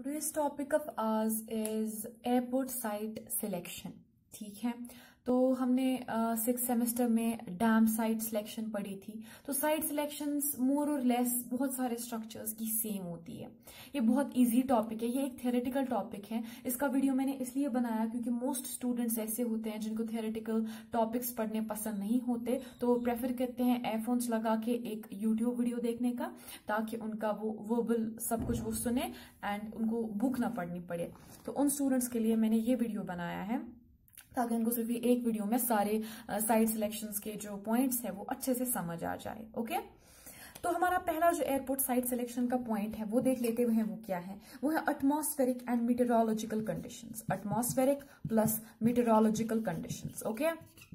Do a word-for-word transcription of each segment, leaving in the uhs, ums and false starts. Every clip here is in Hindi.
today's topic of ours is airport site selection. ठीक है, तो हमने सिक्स सेमेस्टर में डैम साइट सिलेक्शन पढ़ी थी. तो साइट सिलेक्शंस मोर और लेस बहुत सारे स्ट्रक्चर्स की सेम होती है. ये बहुत इजी टॉपिक है, ये एक थ्योरेटिकल टॉपिक है. इसका वीडियो मैंने इसलिए बनाया क्योंकि मोस्ट स्टूडेंट्स ऐसे होते हैं जिनको थ्योरेटिकल टॉपिक्स पढ़ने पसंद नहीं होते, तो वो प्रेफर करते हैं एयरफोन्स लगा के एक यूट्यूब वीडियो देखने का, ताकि उनका वो वर्बल सब कुछ वो सुने एंड उनको बुक ना पढ़नी पड़े. तो उन स्टूडेंट्स के लिए मैंने ये वीडियो बनाया है ताकि उनको सिर्फ एक वीडियो में सारे साइट सिलेक्शंस के जो पॉइंट्स है वो अच्छे से समझ आ जाए. ओके, तो हमारा पहला जो एयरपोर्ट साइट सिलेक्शन का पॉइंट है वो देख लेते हुए वो क्या है. वो है atmospheric and meteorological conditions. Atmospheric plus meteorological conditions. Okay,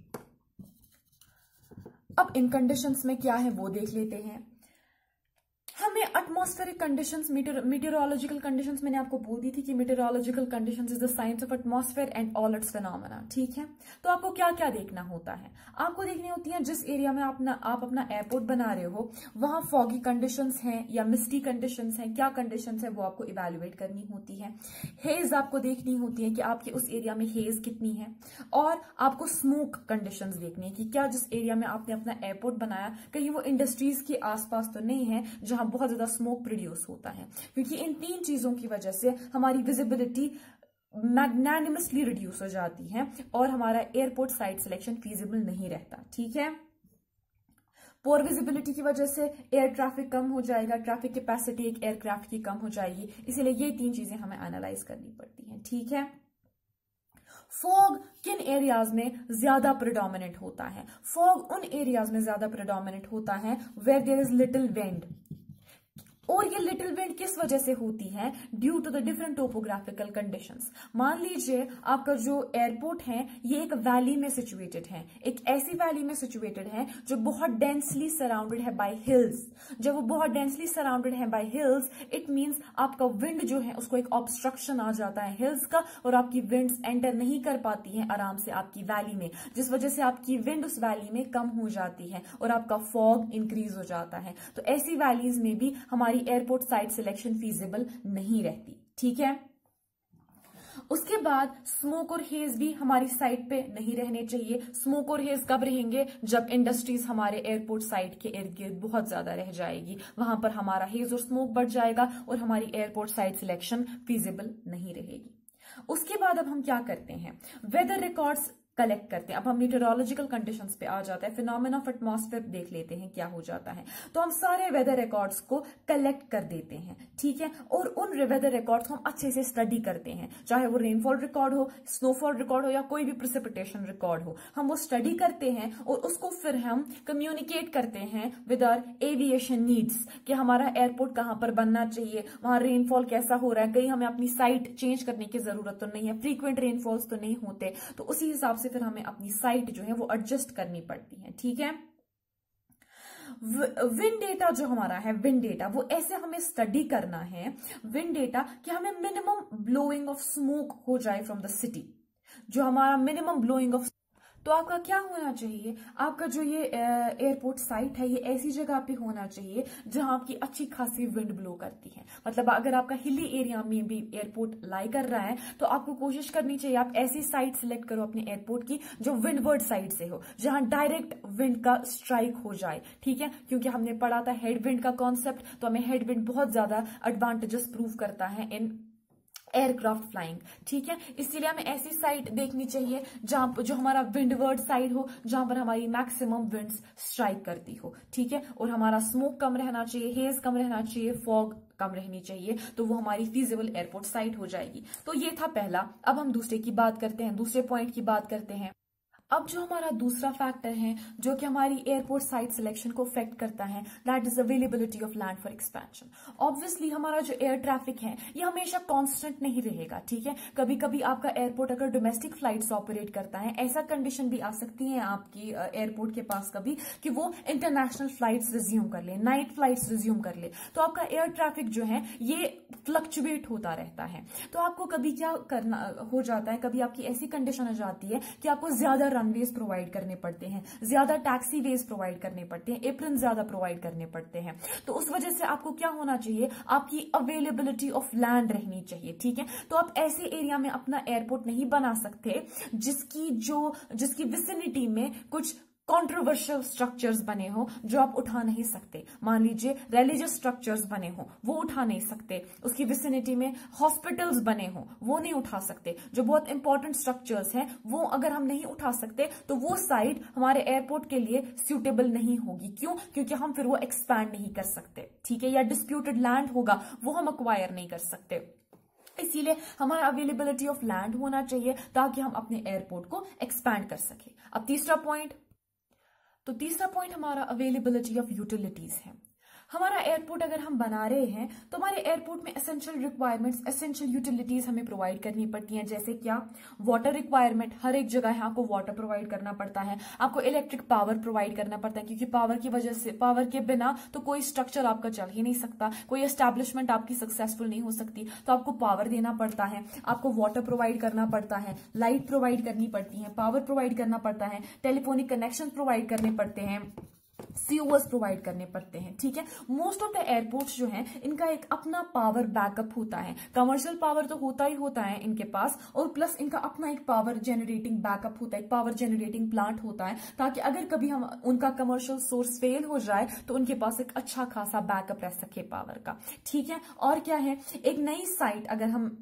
अब इन कंडीशंस में क्या है वो देख लेते हैं. हमें एटमॉस्फेरिक कंडीशंस, मीटेरोलॉजिकल कंडीशंस मैंने आपको बोल दी थी कि meteorological conditions is the science of atmosphere and all its phenomena. ठीक है, तो आपको क्या क्या देखना होता है. आपको देखनी होती है जिस एरिया में आप, ना, आप अपना एयरपोर्ट बना रहे हो वहां फॉगी कंडीशंस हैं या मिस्टी कंडीशंस हैं, क्या कंडीशंस है वो आपको इवेल्युएट करनी होती है. हेज आपको देखनी होती है कि आपके उस एरिया में हेज कितनी है, और आपको स्मोक कंडीशंस देखनी है कि क्या जिस एरिया में आपने अपना एयरपोर्ट बनाया कहीं वो इंडस्ट्रीज के आसपास तो नहीं है जहां बहुत ज्यादा स्मोक प्रोड्यूस होता है, क्योंकि इन तीन चीजों की वजह से हमारी विजिबिलिटी मैग्नानिमसली रिड्यूस हो जाती है और हमारा एयरपोर्ट साइट सिलेक्शन फीजिबल नहीं रहता. ठीक है, पोर विजिबिलिटी की वजह से एयर ट्रैफिक कम हो जाएगा, ट्रैफिक कैपेसिटी एक एयरक्राफ्ट की कम हो जाएगी, इसीलिए ये तीन चीजें हमें एनालाइज करनी पड़ती हैं. ठीक है, फॉग किन एरियाज में ज्यादा प्रिडोमिनेंट होता है. फॉग उन एरियाज में ज्यादा प्रिडोमिनेंट होता है where there is little wind. और ये लिटिल विंड किस वजह से होती है? Due to the different topographical conditions. मान लीजिए आपका जो एयरपोर्ट है ये एक वैली में सिचुएटेड है, एक ऐसी वैली में सिचुएटेड है जो बहुत डेंसली सराउंडेड है बाय हिल्स. जब वो बहुत डेंसली सराउंडेड है बाय हिल्स, इट मींस आपका विंड जो है उसको एक ऑब्स्ट्रक्शन आ जाता है हिल्स का, और आपकी विंड्स एंटर नहीं कर पाती हैं आराम से आपकी वैली में, जिस वजह से आपकी विंड उस वैली में कम हो जाती है और आपका फॉग इंक्रीज हो जाता है. तो ऐसी वैलीज में भी हमारी एयरपोर्ट साइट सिलेक्शन फीजिबल नहीं रहती. ठीक है, उसके बाद स्मोक और हेज भी हमारी साइट पे नहीं रहने चाहिए. स्मोक और हेज कब रहेंगे? जब इंडस्ट्रीज हमारे एयरपोर्ट साइट के इर्द गिर्द बहुत ज्यादा रह जाएगी, वहां पर हमारा हेज और स्मोक बढ़ जाएगा और हमारी एयरपोर्ट साइट सिलेक्शन फीजिबल नहीं रहेगी. उसके बाद अब हम क्या करते हैं, वेदर रिकॉर्ड्स कलेक्ट करते हैं. अब हम मीटेरोलॉजिकल कंडीशंस पे आ जाता है, फिनोमेना ऑफ एटमॉस्फेयर देख लेते हैं क्या हो जाता है. तो हम सारे वेदर रिकॉर्ड्स को कलेक्ट कर देते हैं. ठीक है, और उन वेदर रिकॉर्ड्स को हम अच्छे से स्टडी करते हैं, चाहे वो रेनफॉल रिकॉर्ड हो, स्नोफॉल रिकॉर्ड हो या कोई भी प्रिसिपिटेशन रिकॉर्ड हो. हम वो स्टडी करते हैं और उसको फिर हम कम्युनिकेट करते हैं विद आवर एविएशन नीड्स कि हमारा एयरपोर्ट कहां पर बनना चाहिए, वहां रेनफॉल कैसा हो रहा है, कहीं हमें अपनी साइट चेंज करने की जरूरत तो नहीं है, फ्रीक्वेंट रेनफॉल्स तो नहीं होते, तो उसी हिसाब से फिर हमें अपनी साइट जो है वो एडजस्ट करनी पड़ती है. ठीक है, विंड डेटा जो हमारा है, विंड डेटा वो ऐसे हमें स्टडी करना है विंड डेटा कि हमें मिनिमम ब्लोइंग ऑफ स्मोक हो जाए फ्रॉम द सिटी. जो हमारा मिनिमम ब्लोइंग ऑफ, तो आपका क्या होना चाहिए, आपका जो ये एयरपोर्ट साइट है ये ऐसी जगह पे होना चाहिए जहां आपकी अच्छी खासी विंड ब्लो करती है. मतलब अगर आपका हिली एरिया में भी एयरपोर्ट लाई कर रहा है तो आपको कोशिश करनी चाहिए आप ऐसी साइट सिलेक्ट करो अपने एयरपोर्ट की जो विंडवर्ड साइड से हो, जहां डायरेक्ट विंड का स्ट्राइक हो जाए. ठीक है, क्योंकि हमने पढ़ा था हेड विंड का कॉन्सेप्ट, तो हमें हेड विंड बहुत ज्यादा एडवांटेजेस प्रूव करता है इन एयरक्राफ्ट फ्लाइंग. ठीक है, इसीलिए हमें ऐसी साइट देखनी चाहिए जहां जो हमारा विंडवर्ड साइड हो, जहां पर हमारी मैक्सिमम विंड्स स्ट्राइक करती हो. ठीक है, और हमारा स्मोक कम रहना चाहिए, हेज कम रहना चाहिए, फॉग कम रहनी चाहिए, तो वो हमारी फीजिबल एयरपोर्ट साइट हो जाएगी. तो ये था पहला. अब हम दूसरे की बात करते हैं, दूसरे पॉइंट की बात करते हैं. अब जो हमारा दूसरा फैक्टर है जो कि हमारी एयरपोर्ट साइट सिलेक्शन को अफेक्ट करता है, that is availability of land for expansion. Obviously हमारा जो एयर ट्रैफिक है ये हमेशा कांस्टेंट नहीं रहेगा. ठीक है, कभी कभी आपका एयरपोर्ट अगर डोमेस्टिक फ्लाइट्स ऑपरेट करता है, ऐसा कंडीशन भी आ सकती है आपकी एयरपोर्ट के पास कभी कि वो इंटरनेशनल फ्लाइट्स रिज्यूम कर ले, नाइट फ्लाइट्स रिज्यूम कर ले, तो आपका एयर ट्रैफिक जो है ये फ्लक्चुएट होता रहता है. तो आपको कभी क्या करना हो जाता है, कभी आपकी ऐसी कंडीशन आ जाती है कि आपको ज्यादा रनवेज प्रोवाइड करने पड़ते हैं, ज्यादा टैक्सी वेज प्रोवाइड करने पड़ते हैं, एप्रन ज्यादा प्रोवाइड करने पड़ते हैं। तो उस वजह से आपको क्या होना चाहिए, आपकी अवेलेबिलिटी ऑफ लैंड रहनी चाहिए, ठीक है। तो आप ऐसे एरिया में अपना एयरपोर्ट नहीं बना सकते जिसकी जो जिसकी विसिनिटी में कुछ कॉन्ट्रोवर्शियल स्ट्रक्चर्स बने हो जो आप उठा नहीं सकते। मान लीजिए रिलीजियस स्ट्रक्चर्स बने हो, वो उठा नहीं सकते। उसकी विसिनिटी में हॉस्पिटल्स बने हो, वो नहीं उठा सकते। जो बहुत इंपॉर्टेंट स्ट्रक्चर्स हैं वो अगर हम नहीं उठा सकते तो वो साइट हमारे एयरपोर्ट के लिए सूटेबल नहीं होगी। क्यों? क्योंकि हम फिर वो एक्सपैंड नहीं कर सकते, ठीक है। या डिस्प्यूटेड लैंड होगा वो हम अक्वायर नहीं कर सकते। इसीलिए हमारा अवेलेबिलिटी ऑफ लैंड होना चाहिए ताकि हम अपने एयरपोर्ट को एक्सपैंड कर सके। अब तीसरा पॉइंट, तो तीसरा पॉइंट हमारा अवेलेबिलिटी ऑफ यूटिलिटीज है। हमारा एयरपोर्ट अगर हम बना रहे हैं तो हमारे एयरपोर्ट में एसेंशियल रिक्वायरमेंट्स, एसेंशियल यूटिलिटीज हमें प्रोवाइड करनी पड़ती हैं। जैसे क्या? वाटर रिक्वायरमेंट, हर एक जगह है आपको वाटर प्रोवाइड करना पड़ता है। आपको इलेक्ट्रिक पावर प्रोवाइड करना पड़ता है, क्योंकि पावर की वजह से, पावर के बिना तो कोई स्ट्रक्चर आपका चल ही नहीं सकता, कोई एस्टैब्लिशमेंट आपकी सक्सेसफुल नहीं हो सकती। तो आपको पावर देना पड़ता है, आपको वाटर प्रोवाइड करना पड़ता है, लाइट प्रोवाइड करनी पड़ती है, पावर प्रोवाइड करना पड़ता है, टेलीफोनिक कनेक्शन प्रोवाइड करने पड़ते हैं, सीओएस प्रोवाइड करने पड़ते हैं, ठीक है। मोस्ट ऑफ द एयरपोर्ट्स जो हैं इनका एक अपना पावर बैकअप होता है। कमर्शियल पावर तो होता ही होता है इनके पास, और प्लस इनका अपना एक पावर जनरेटिंग बैकअप होता है, एक पावर जनरेटिंग प्लांट होता है, ताकि अगर कभी हम उनका कमर्शियल सोर्स फेल हो जाए तो उनके पास एक अच्छा खासा बैकअप रह सके पावर का, ठीक है। और क्या है, एक नई साइट अगर हम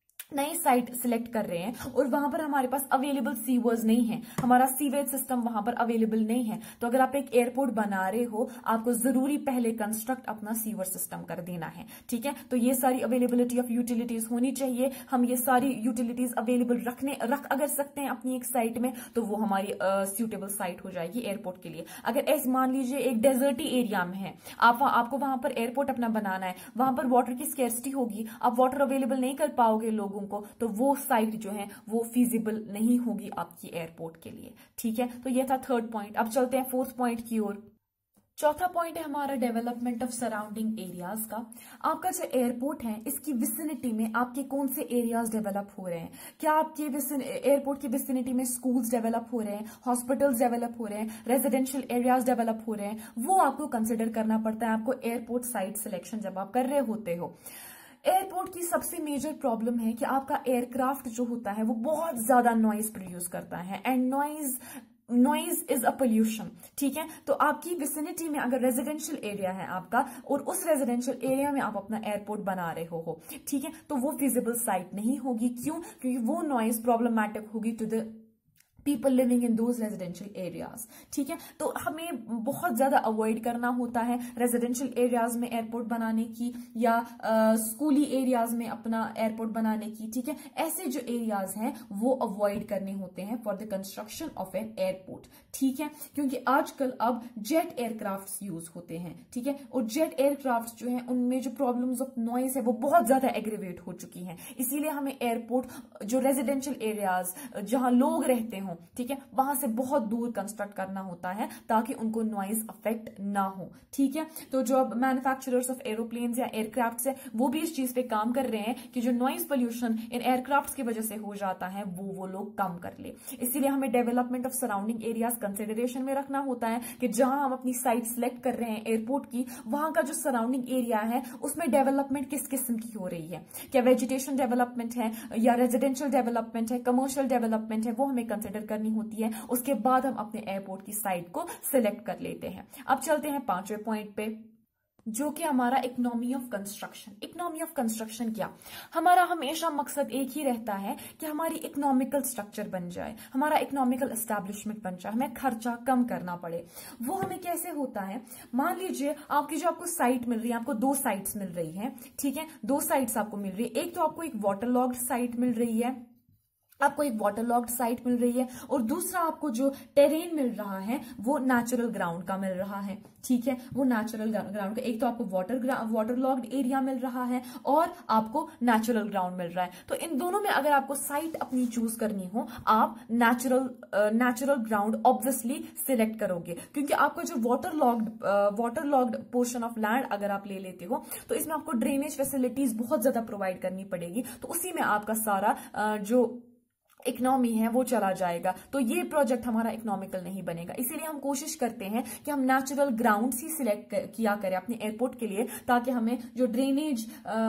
नई साइट सिलेक्ट कर रहे हैं और वहां पर हमारे पास अवेलेबल सीवर्स नहीं है, हमारा सीवेज सिस्टम वहां पर अवेलेबल नहीं है, तो अगर आप एक एयरपोर्ट बना रहे हो आपको जरूरी पहले कंस्ट्रक्ट अपना सीवर सिस्टम कर देना है, ठीक है। तो ये सारी अवेलेबिलिटी ऑफ यूटिलिटीज होनी चाहिए। हम ये सारी यूटिलिटीज अवेलेबल रखने रख अगर सकते हैं अपनी एक साइट में तो वो हमारी सूटेबल साइट हो जाएगी एयरपोर्ट के लिए। अगर ऐसे मान लीजिए एक डेजर्टी एरिया में है, आप आपको वहां पर एयरपोर्ट अपना बनाना है, वहां पर वाटर की स्केर्सिटी होगी, आप वाटर अवेलेबल नहीं कर पाओगे लोगों को, तो वो साइट जो है वो फीजिबल नहीं होगी आपकी एयरपोर्ट के लिए, ठीक है। तो ये था थर्ड पॉइंट। अब चलते हैं फोर्थ पॉइंट की ओर। चौथा पॉइंट है हमारा डेवलपमेंट ऑफ सराउंडिंग एरियाज का। आपका जो एयरपोर्ट है इसकी विसिनिटी में आपके कौन से एरियाज डेवलप हो रहे हैं? क्या आपके एयरपोर्ट की विसिनिटी में स्कूल्स डेवलप हो रहे हैं, हॉस्पिटल्स डेवलप हो रहे हैं, रेजिडेंशियल एरियाज डेवलप हो रहे हैं? वो आपको कंसिडर करना पड़ता है आपको एयरपोर्ट साइट सिलेक्शन जब आप कर रहे होते हो। एयरपोर्ट की सबसे मेजर प्रॉब्लम है कि आपका एयरक्राफ्ट जो होता है वो बहुत ज्यादा नॉइज प्रोड्यूस करता है, and noise noise is a pollution, ठीक है। तो आपकी विसिनिटी में अगर रेजिडेंशियल एरिया है आपका और उस रेजिडेंशियल एरिया में आप अपना एयरपोर्ट बना रहे हो, हो ठीक है, तो वो फिजिबल साइट नहीं होगी। क्यों? क्योंकि वो नॉइज प्रॉब्लमैटिक होगी to the people living in those residential areas, ठीक है। तो हमें बहुत ज्यादा अवॉइड करना होता है रेजिडेंशियल एरियाज में एयरपोर्ट बनाने की, या स्कूली एरियाज में अपना एयरपोर्ट बनाने की, ठीक है। ऐसे जो एरियाज हैं वो अवॉइड करने होते हैं for the construction of an airport, ठीक है। क्योंकि आजकल अब जेट एयरक्राफ्ट यूज होते हैं, ठीक है, और जेट एयरक्राफ्ट जो है उनमें जो प्रॉब्लम्स ऑफ नॉइज है वो बहुत ज्यादा एग्रीवेट हो चुकी हैं। इसीलिए हमें एयरपोर्ट जो रेजिडेंशियल एरियाज जहां लोग रहते हो, ठीक है, वहां से बहुत दूर कंस्ट्रक्ट करना होता है ताकि उनको नॉइज अफेक्ट ना हो, ठीक है। तो जो अब मैन्युफैक्चरर्स ऑफ एरोप्लेन्स या एयरक्राफ्ट्स है वो भी इस चीज पे काम कर रहे हैं कि जो नॉइज पोल्यूशन इन एयरक्राफ्ट्स की वजह से हो जाता है वो वो लोग कम कर ले। इसीलिए हमें development of surrounding areas consideration में रखना होता है कि जहां हम अपनी साइट सिलेक्ट कर रहे हैं एयरपोर्ट की, वहां का जो सराउंडिंग एरिया है उसमें डेवलपमेंट किस किस्म की हो रही है, क्या वेजिटेशन डेवलपमेंट है या रेजिडेंशियल डेवलपमेंट है, कमर्शियल डेवलपमेंट है, वो हमें कंसिडर करनी होती है। उसके बाद हम अपने एयरपोर्ट की साइट को सिलेक्ट कर लेते हैं। अब चलते हैं पांचवें पॉइंट पे, जो कि हमारा economy of construction. Economy of construction क्या? हमारा हमेशा मकसद एक ही रहता है कि हमारी इकोनॉमिकल स्ट्रक्चर बन जाए, हमारा इकोनॉमिकल एस्टैब्लिशमेंट बन जाए, हमें खर्चा कम करना पड़े। वो हमें कैसे होता है? मान लीजिए आपकी जो आपको साइट मिल रही है, आपको दो साइट्स मिल रही है, ठीक है, दो साइट्स आपको मिल रही है। एक तो आपको एक वाटर लॉग्ड साइट मिल रही है, आपको एक वाटर लॉक्ड साइट मिल रही है, और दूसरा आपको जो टेरेन मिल रहा है वो नेचुरल ग्राउंड का मिल रहा है, ठीक है, वो नेचुरल ग्राउंड का। एक तो आपको वाटर वाटर लॉक्ड एरिया मिल रहा है और आपको नेचुरल ग्राउंड मिल रहा है। तो इन दोनों में अगर आपको साइट अपनी चूज करनी हो, आप natural natural ground obviously select करोगे, क्योंकि आपको जो water locked water locked portion of land अगर आप ले लेते हो तो इसमें आपको ड्रेनेज फैसिलिटीज बहुत ज्यादा प्रोवाइड करनी पड़ेगी। तो उसी में आपका सारा uh, जो इकोनॉमी है वो चला जाएगा, तो ये प्रोजेक्ट हमारा इकोनॉमिकल नहीं बनेगा। इसीलिए हम कोशिश करते हैं कि हम नेचुरल ग्राउंड्स ही सिलेक्ट किया करें अपने एयरपोर्ट के लिए, ताकि हमें जो ड्रेनेज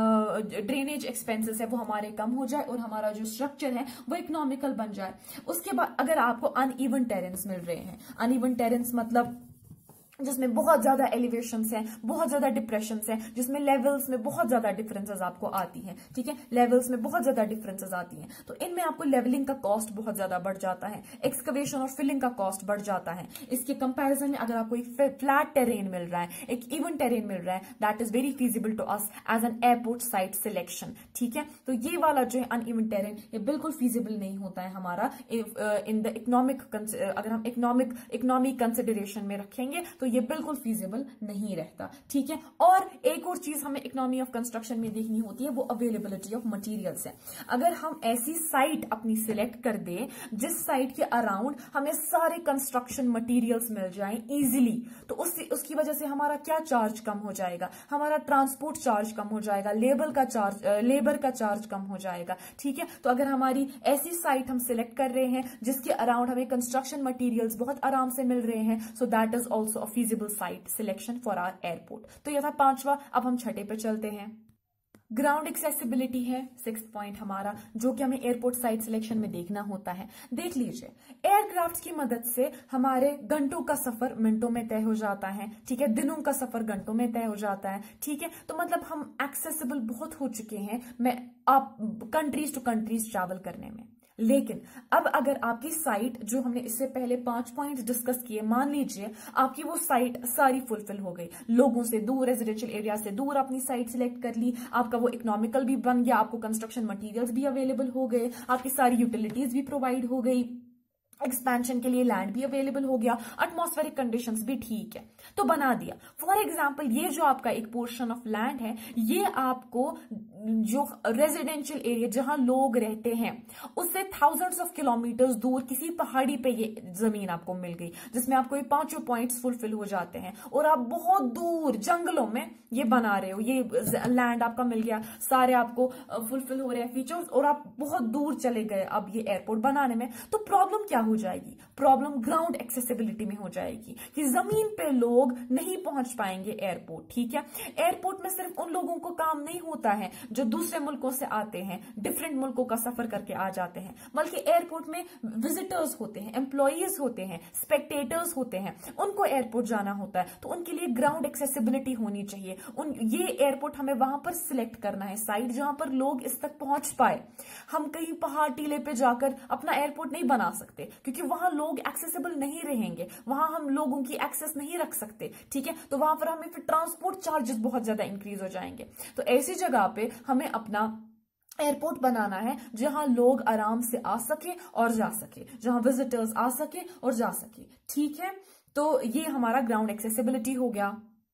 ड्रेनेज एक्सपेंसेस है वो हमारे कम हो जाए और हमारा जो स्ट्रक्चर है वो इकोनॉमिकल बन जाए। उसके बाद अगर आपको अनइवन टेरेन्स मिल रहे हैं, अनइवन टेरेन्स मतलब जिसमें बहुत ज्यादा एलिवेशंस हैं, बहुत ज्यादा डिप्रेशंस हैं, जिसमें लेवल्स में बहुत ज्यादा डिफरेंसेस आपको आती हैं, ठीक है, लेवल्स में बहुत ज्यादा डिफरेंसेस आती हैं, तो इनमें आपको लेवलिंग का कॉस्ट बहुत ज्यादा बढ़ जाता है, एक्सकवेशन और फिलिंग का कॉस्ट बढ़ जाता है। इसके कंपैरिजन में अगर आपको एक फ्लैट टेरेन मिल रहा है, एक इवन टेरेन मिल रहा है, that is very feasible to us as an airport site selection, ठीक है। तो ये वाला जो है अनइवन टेरेन, ये बिल्कुल फीजिबल नहीं होता है हमारा इन द इकोनॉमिक, अगर हम इकोनॉमिक इकोनॉमी कंसिडरेशन में रखेंगे तो ये बिल्कुल फीजिबल नहीं रहता, ठीक है। और एक और चीज हमें इकोनॉमी ऑफ कंस्ट्रक्शन में देखनी होती है, वो अवेलेबिलिटी ऑफ मटेरियल्स है। अगर हम ऐसी साइट अपनी सिलेक्ट कर दे जिस साइट के अराउंड हमें सारे कंस्ट्रक्शन मटेरियल्स मिल जाएं इजीली, तो उससे उसकी वजह से हमारा क्या चार्ज कम हो जाएगा, हमारा ट्रांसपोर्ट चार्ज कम हो जाएगा, लेबर का चार्ज लेबर का चार्ज कम हो जाएगा, ठीक है। तो अगर हमारी ऐसी साइट हम सिलेक्ट कर रहे हैं जिसके अराउंड हमें कंस्ट्रक्शन मटेरियल्स बहुत आराम से मिल रहे हैं, so that is also a feasible site selection for our airport. तो यह था पांचवा। अब हम छठे पे चलते हैं। ग्राउंड एक्सेसिबिलिटी है सिक्स पॉइंट हमारा, जो कि हमें एयरपोर्ट साइट सिलेक्शन में देखना होता है। देख लीजिए, एयरक्राफ्ट की मदद से हमारे घंटों का सफर मिनटों में तय हो जाता है, ठीक है, दिनों का सफर घंटों में तय हो जाता है, ठीक है। तो मतलब हम एक्सेसिबल बहुत हो चुके हैं मैं आप कंट्रीज टू कंट्रीज ट्रैवल करने में। लेकिन अब अगर आपकी साइट, जो हमने इससे पहले पांच पॉइंट डिस्कस किए, मान लीजिए आपकी वो साइट सारी फुलफिल हो गई, लोगों से दूर, रेजिडेंशियल एरिया से दूर अपनी साइट सिलेक्ट कर ली, आपका वो इकोनॉमिकल भी बन गया, आपको कंस्ट्रक्शन मटेरियल्स भी अवेलेबल हो गए, आपकी सारी यूटिलिटीज भी प्रोवाइड हो गई, एक्सपेंशन के लिए लैंड भी अवेलेबल हो गया, एटमॉस्फेरिक कंडीशंस भी ठीक है, तो बना दिया। फॉर एग्जांपल, ये जो आपका एक पोर्शन ऑफ लैंड है, ये आपको जो रेजिडेंशियल एरिया जहां लोग रहते हैं उससे थाउजेंड्स ऑफ किलोमीटर्स दूर किसी पहाड़ी पे ये जमीन आपको मिल गई, जिसमें आपको ये पांचों पॉइंट्स फुलफिल हो जाते हैं, और आप बहुत दूर जंगलों में ये बना रहे हो, ये लैंड आपका मिल गया, सारे आपको फुलफिल हो रहे हैं फीचर्स, और आप बहुत दूर चले गए अब ये एयरपोर्ट बनाने में। तो प्रॉब्लम क्या हो जाएगी? प्रॉब्लम ग्राउंड एक्सेसिबिलिटी में हो जाएगी कि जमीन पे लोग नहीं पहुंच पाएंगे एयरपोर्ट, ठीक है। एयरपोर्ट में सिर्फ उन लोगों को काम नहीं होता है जो दूसरे मुल्कों से आते हैं, डिफरेंट मुल्कों का सफर करके आ जाते हैं, बल्कि एयरपोर्ट में विजिटर्स होते हैं, एम्प्लॉयज होते हैं, स्पेक्टेटर्स होते हैं, उनको एयरपोर्ट जाना होता है, तो उनके लिए ग्राउंड एक्सेसिबिलिटी होनी चाहिए। उन ये एयरपोर्ट हमें वहां पर सिलेक्ट करना है, साइट जहां पर लोग इस तक पहुंच पाए। हम कहीं पहाड़ टीले पे जाकर अपना एयरपोर्ट नहीं बना सकते, क्योंकि वहां लोग एक्सेसिबल नहीं रहेंगे, वहां हम लोगों की एक्सेस नहीं रख सकते, ठीक है। तो वहां पर हमें फिर ट्रांसपोर्ट चार्जेस बहुत ज्यादा इंक्रीज हो जाएंगे। तो ऐसी जगह पे हमें अपना एयरपोर्ट बनाना है जहां लोग आराम से आ सके और जा सके, जहां विजिटर्स आ सके और जा सके, ठीक है। तो ये हमारा ग्राउंड एक्सेसिबिलिटी हो गया।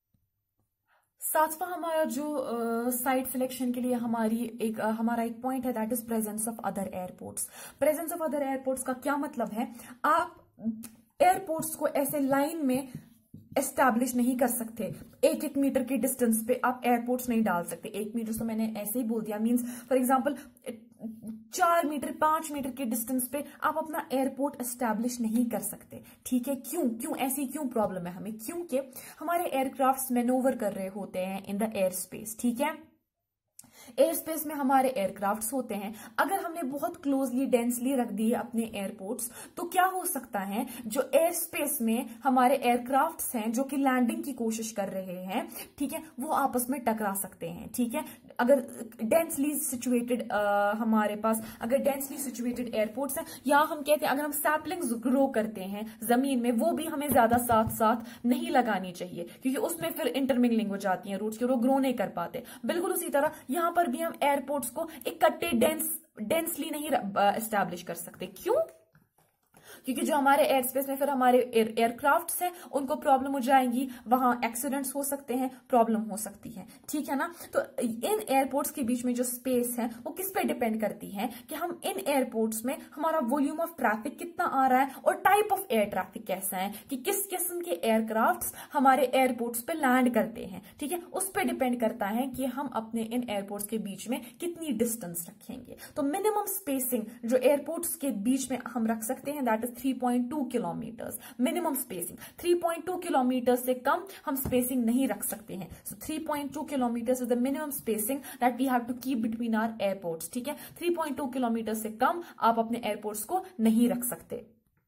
सातवां हमारा जो साइट uh, सिलेक्शन के लिए हमारी एक uh, हमारा एक पॉइंट है, that is presence of other airports. Presence of other airports का क्या मतलब है? आप एयरपोर्ट्स को ऐसे लाइन में एस्टैब्लिश नहीं कर सकते, एक एक मीटर की डिस्टेंस पे आप एयरपोर्ट्स नहीं डाल सकते। एक मीटर तो मैंने ऐसे ही बोल दिया, मींस फॉर एग्जांपल चार मीटर पांच मीटर की डिस्टेंस पे आप अपना एयरपोर्ट एस्टैब्लिश नहीं कर सकते, ठीक है। क्यों क्यों ऐसी क्यों प्रॉब्लम है हमें? क्योंकि हमारे एयरक्राफ्ट मैनोवर कर रहे होते हैं इन द एयर स्पेस, ठीक है। एयर स्पेस में हमारे एयरक्राफ्ट्स होते हैं। अगर हमने बहुत क्लोजली डेंसली रख दिए अपने एयरपोर्ट्स, तो क्या हो सकता है, जो एयर स्पेस में हमारे एयरक्राफ्ट्स हैं जो कि लैंडिंग की कोशिश कर रहे हैं, ठीक है, वो आपस में टकरा सकते हैं, ठीक है। अगर डेंसली सिचुएटेड हमारे पास अगर डेंसली सिचुएटेड एयरपोर्ट्स हैं, या हम कहते हैं अगर हम सैपलिंग्स ग्रो करते हैं जमीन में, वो भी हमें ज्यादा साथ साथ नहीं लगानी चाहिए, क्योंकि उसमें फिर इंटरमिंगलिंग हो जाती है रूट्स की, वो ग्रो नहीं कर पाते। बिल्कुल उसी तरह यहां पर भी हम एयरपोर्ट्स को इकट्ठे डेंस डेंसली नहीं एस्टैब्लिश कर सकते। क्यों? क्योंकि जो हमारे एयर स्पेस में फिर हमारे एयरक्राफ्ट्स हैं उनको प्रॉब्लम हो जाएगी, वहां एक्सीडेंट्स हो सकते हैं, प्रॉब्लम हो सकती है, ठीक है ना। तो इन एयरपोर्ट्स के बीच में जो स्पेस है वो किस पे डिपेंड करती है कि हम इन एयरपोर्ट्स में हमारा वॉल्यूम ऑफ ट्रैफिक कितना आ रहा है और टाइप ऑफ एयर ट्रैफिक कैसा है, कि किस किस्म के एयरक्राफ्ट्स हमारे एयरपोर्ट्स पे लैंड करते हैं, ठीक है। उस पर डिपेंड करता है कि हम अपने इन एयरपोर्ट्स के बीच में कितनी डिस्टेंस रखेंगे। तो मिनिमम स्पेसिंग जो एयरपोर्ट्स के बीच में हम रख सकते हैं that is three point two kilometres minimum spacing. Three point two kilometre से कम हम स्पेसिंग नहीं रख सकते हैं। So three point two kilometres is the minimum spacing that we have to keep between our airports, ठीक है। थ्री पॉइंट टू किलोमीटर से कम आप अपने एयरपोर्ट्स को नहीं रख सकते।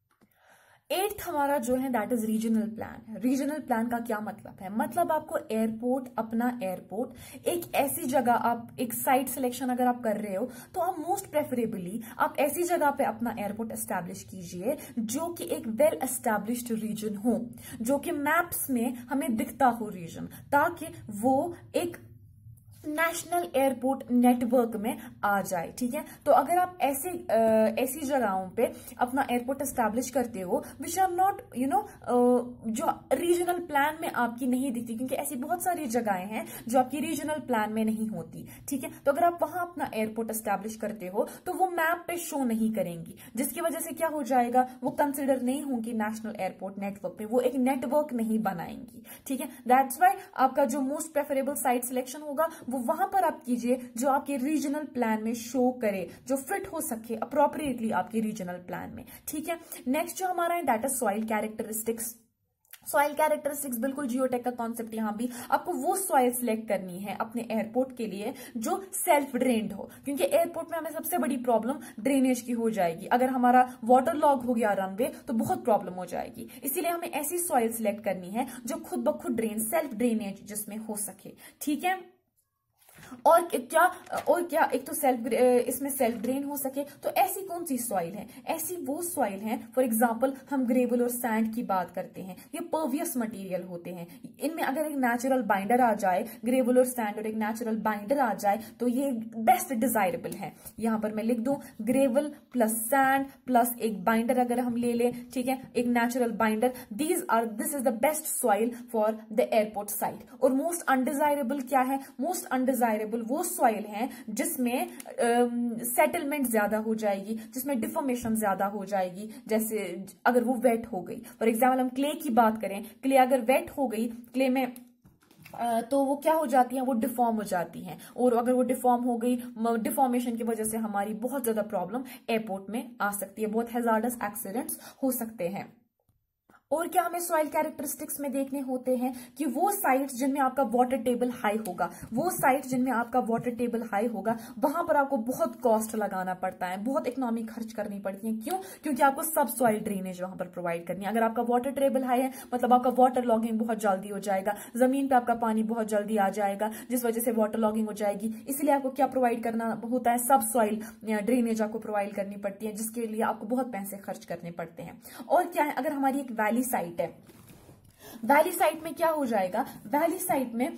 एट्थ हमारा जो है that is regional plan. Regional plan का क्या मतलब है? मतलब आपको एयरपोर्ट, अपना एयरपोर्ट एक ऐसी जगह, आप एक साइट सिलेक्शन अगर आप कर रहे हो तो आप मोस्ट प्रेफरेबली आप ऐसी जगह पे अपना एयरपोर्ट एस्टैब्लिश कीजिए जो कि एक वेल एस्टैब्लिश्ड रीजन हो, जो कि मैप्स में हमें दिखता हो रीजन, ताकि वो एक नेशनल एयरपोर्ट नेटवर्क में आ जाए, ठीक है। तो अगर आप ऐसे ऐसी जगहों पे अपना एयरपोर्ट एस्टैब्लिश करते हो which are not you know जो रीजनल प्लान में आपकी नहीं दिखती, क्योंकि ऐसी बहुत सारी जगहें हैं जो आपकी रीजनल प्लान में नहीं होती, ठीक है। तो अगर आप वहां अपना एयरपोर्ट एस्टैब्लिश करते हो तो वो मैप पे शो नहीं करेंगी, जिसकी वजह से क्या हो जाएगा, वो कंसिडर नहीं होंगी नेशनल एयरपोर्ट नेटवर्क में, वो एक नेटवर्क नहीं बनाएंगी, ठीक है। दैट्स वाई आपका जो मोस्ट प्रेफरेबल साइट सिलेक्शन होगा वो वहां पर आप कीजिए जो आपके रीजनल प्लान में शो करे, जो फिट हो सके अप्रोप्रिएटली आपके रीजनल प्लान में, ठीक है। नेक्स्ट जो हमारा है that is soil characteristics. Soil characteristics बिल्कुल जियोटेक का कॉन्सेप्ट, यहां भी आपको वो सॉइल सिलेक्ट करनी है अपने एयरपोर्ट के लिए जो सेल्फ ड्रेन्ड हो, क्योंकि एयरपोर्ट में हमें सबसे बड़ी प्रॉब्लम ड्रेनेज की हो जाएगी। अगर हमारा वाटर लॉग हो गया रनवे तो बहुत प्रॉब्लम हो जाएगी, इसीलिए हमें ऐसी सॉइल सिलेक्ट करनी है जो खुद ब खुद ड्रेन, सेल्फ ड्रेनेज जिसमें हो सके, ठीक है। और क्या और क्या एक तो सेल्फ इसमें सेल्फ ड्रेन हो सके, तो ऐसी कौन सी सॉइल है? ऐसी वो सॉइल है, फॉर एग्जांपल हम ग्रेवल और सैंड की बात करते हैं, ये पर्वियस मटेरियल होते हैं। इनमें अगर एक नेचुरल बाइंडर आ जाए, ग्रेवल और सैंड और एक नेचुरल बाइंडर आ जाए तो ये बेस्ट डिजायरेबल है। यहां पर मैं लिख दूं ग्रेवल प्लस सैंड प्लस एक बाइंडर अगर हम ले लें, ठीक है, एक natural binder, these are this is the best soil for the airport site. और मोस्ट अनडिजायरेबल क्या है? मोस्ट अनडिजायरेबल वो सॉइल है जिसमें सेटलमेंट ज्यादा हो जाएगी, जिसमें डिफॉर्मेशन ज्यादा हो जाएगी, जैसे अगर वो वेट हो गई। फॉर एग्जाम्पल हम क्ले की बात करें, क्ले अगर वेट हो गई, क्ले में तो वो क्या हो जाती है, वो डिफॉर्म हो जाती हैं, और अगर वो डिफॉर्म हो गई, डिफॉर्मेशन की वजह से हमारी बहुत ज्यादा प्रॉब्लम एयरपोर्ट में आ सकती है, बहुत हैजार्डस एक्सीडेंट्स हो सकते हैं। और क्या हमें सॉइल कैरेक्टरिस्टिक्स में देखने होते हैं कि वो साइट्स जिनमें आपका वाटर टेबल हाई होगा, वो साइट्स जिनमें आपका वाटर टेबल हाई होगा वहां पर आपको बहुत कॉस्ट लगाना पड़ता है, बहुत इकोनॉमी खर्च करनी पड़ती है। क्यों? क्योंकि आपको सब सॉइल ड्रेनेज वहां पर प्रोवाइड करनी है। अगर आपका वाटर टेबल हाई है मतलब आपका वाटर लॉगिंग बहुत जल्दी हो जाएगा, जमीन पे आपका पानी बहुत जल्दी आ जाएगा, जिस वजह से वाटर लॉगिंग हो जाएगी। इसलिए आपको क्या प्रोवाइड करना होता है, सब सॉइल ड्रेनेज आपको प्रोवाइड करनी पड़ती है, जिसके लिए आपको बहुत पैसे खर्च करने पड़ते हैं। और क्या है, अगर हमारी एक वैली साइट है, वैली साइट में क्या हो जाएगा, वैली साइट में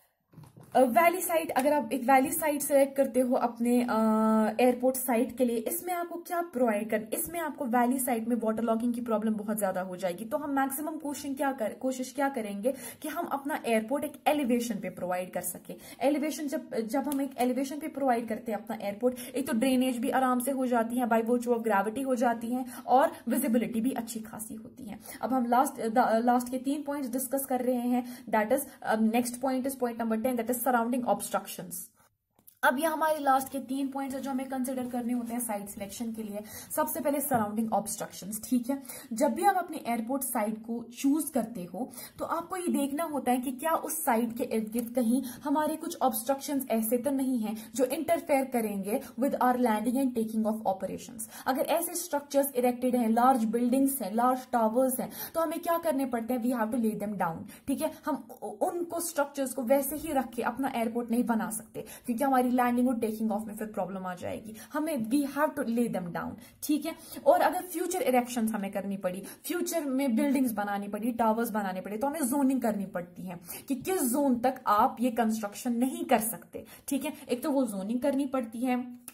वैली साइट अगर आप एक वैली साइट सेलेक्ट करते हो अपने एयरपोर्ट साइट के लिए, इसमें आपको क्या प्रोवाइड कर, इसमें आपको वैली साइट में वाटर लॉगिंग की प्रॉब्लम बहुत ज्यादा हो जाएगी। तो हम मैक्सिमम कोशिश क्या कर कोशिश क्या करेंगे कि हम अपना एयरपोर्ट एक एलिवेशन पे प्रोवाइड कर सके। एलिवेशन जब जब हम एक एलिवेशन पे प्रोवाइड करते हैं अपना एयरपोर्ट, एक तो ड्रेनेज भी आराम से हो जाती है, बाय वर्च्यू ऑफ ग्रेविटी हो जाती है, और विजिबिलिटी भी अच्छी खासी होती है। अब हम लास्ट लास्ट के तीन पॉइंट डिस्कस कर रहे हैं, that is next point is point number ten, that is surrounding obstructions. अब ये हमारे लास्ट के तीन पॉइंट्स हैं जो हमें कंसिडर करने होते हैं साइट सिलेक्शन के लिए। सबसे पहले सराउंडिंग ऑब्स्ट्रक्शंस, ठीक है। जब भी आप अपने एयरपोर्ट साइट को चूज करते हो तो आपको ये देखना होता है कि क्या उस साइट के इर्द गिर्द कहीं हमारे कुछ ऑब्स्ट्रक्शंस ऐसे तो नहीं है जो इंटरफेयर करेंगे with our landing and taking off operations. अगर ऐसे स्ट्रक्चर्स इरेक्टेड हैं, लार्ज बिल्डिंग्स हैं, लार्ज टावर्स हैं, तो हमें क्या करने पड़ते हैं, we have to lay them down, ठीक है। हम उनको स्ट्रक्चर्स को वैसे ही रख के अपना एयरपोर्ट नहीं बना सकते, क्योंकि हमारी लैंडिंग और टेकिंग ऑफ में फिर प्रॉब्लम आ जाएगी, हमें we have to lay them down, ठीक है। और अगर फ्यूचर इरेक्शंस हमें करनी पड़ी, फ्यूचर में बिल्डिंग्स बनानी पड़ी, टावर्स बनाने पड़े, तो हमें जोनिंग करनी पड़ती है कि किस जोन तक आप ये कंस्ट्रक्शन नहीं कर सकते, ठीक है। एक तो वो जोनिंग करनी पड़ती है,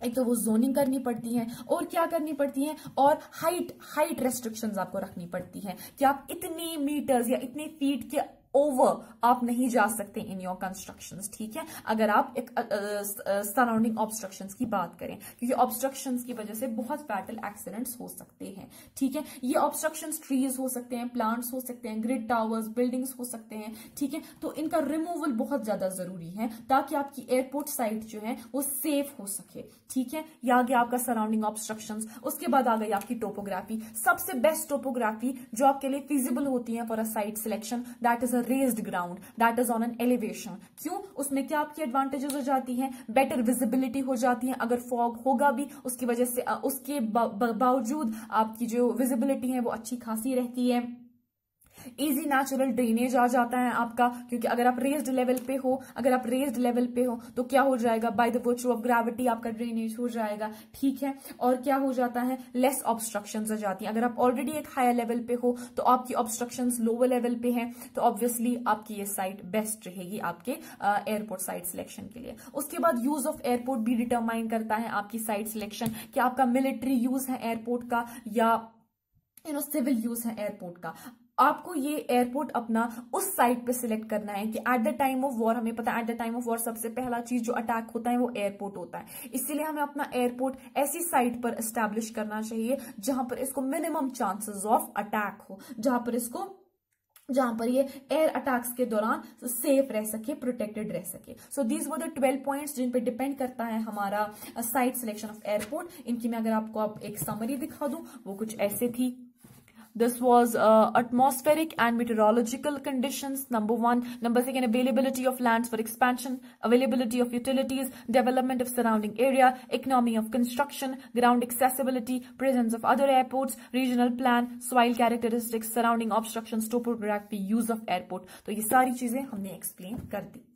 एक तो वो जोनिंग करनी पड़ती है और क्या करनी पड़ती है, और हाइट हाइट रेस्ट्रिक्शंस आपको रखनी पड़ती है कि आप इतनी मीटर्स या इतने फीट के ओवर आप नहीं जा सकते इन योर कंस्ट्रक्शंस, ठीक है, अगर आप एक सराउंडिंग ऑब्स्ट्रक्शंस की बात करें, क्योंकि ऑब्स्ट्रक्शंस की वजह से बहुत फैटल एक्सीडेंट्स हो सकते हैं, ठीक है। ये ऑब्स्ट्रक्शंस ट्रीज हो सकते हैं, प्लांट्स हो सकते हैं, ग्रिड टावर्स, बिल्डिंग्स हो सकते हैं, ठीक है। तो इनका रिमूवल बहुत ज्यादा जरूरी है ताकि आपकी एयरपोर्ट साइट जो है वो सेफ हो सके, ठीक है। ये आ गया आपका सराउंडिंग ऑब्स्ट्रक्शंस। उसके बाद आ गई आपकी टोपोग्राफी। सबसे बेस्ट टोपोग्राफी जो आपके लिए फिजिबल होती है for a site selection, that is a raised ground, that is on an elevation. क्यों? उसमें क्या आपकी एडवांटेजेस हो जाती हैं, बेटर विजिबिलिटी हो जाती है, अगर फॉग होगा भी उसकी वजह से उसके बावजूद आपकी जो विजिबिलिटी है वो अच्छी खासी रहती है। इजी नेचुरल ड्रेनेज आ जाता है आपका, क्योंकि अगर आप रेज्ड लेवल पे हो अगर आप रेज्ड लेवल पे हो तो क्या हो जाएगा, by the virtue of gravity आपका ड्रेनेज हो जाएगा, ठीक है। और क्या हो जाता है, लेस ऑब्स्ट्रक्शंस हो जाती हैं। अगर आप ऑलरेडी एक हायर लेवल पे हो तो आपकी ऑब्स्ट्रक्शंस लोअर लेवल पे हैं, तो ऑब्वियसली आपकी ये साइट बेस्ट रहेगी आपके एयरपोर्ट साइट सिलेक्शन के लिए। उसके बाद यूज ऑफ एयरपोर्ट भी डिटरमाइन करता है आपकी साइट सिलेक्शन, कि आपका मिलिट्री यूज है एयरपोर्ट का या यू नो सिविल यूज है एयरपोर्ट का। आपको ये एयरपोर्ट अपना उस साइट पे सिलेक्ट करना है कि at the time of war, हमें पता है at the time of war सबसे पहला चीज जो अटैक होता है वो एयरपोर्ट होता है। इसीलिए हमें अपना एयरपोर्ट ऐसी साइट पर एस्टैब्लिश करना चाहिए जहां पर इसको मिनिमम चांसेस ऑफ अटैक हो, जहां पर इसको जहां पर ये एयर अटैक्स के दौरान सेफ रह सके, प्रोटेक्टेड रह सके। So these were the twelve points जिन पे डिपेंड करता है हमारा साइट सिलेक्शन ऑफ एयरपोर्ट। इनकी मैं अगर आपको आप एक समरी दिखा दूं, वो कुछ ऐसे थी। This was uh, atmospheric and meteorological conditions, number one. Number second, availability of lands for expansion, availability of utilities, development of surrounding area, economy of construction, ground accessibility, presence of other airports, regional plan, soil characteristics, surrounding obstructions, topography, use of airport. तो ये सारी चीजें हमने explain कर दी।